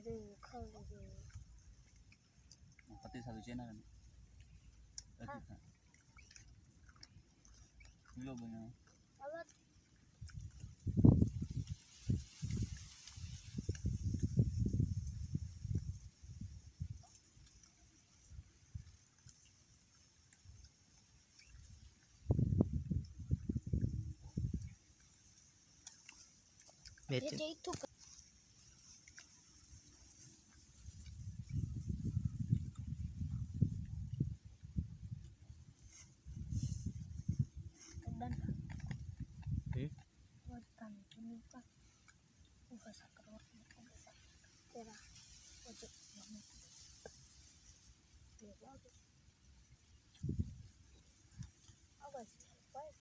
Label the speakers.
Speaker 1: Pati satu channel kan. Iya punya.
Speaker 2: Betul.
Speaker 3: Itu dan hutan ini kan udah sakit kira wajib banget.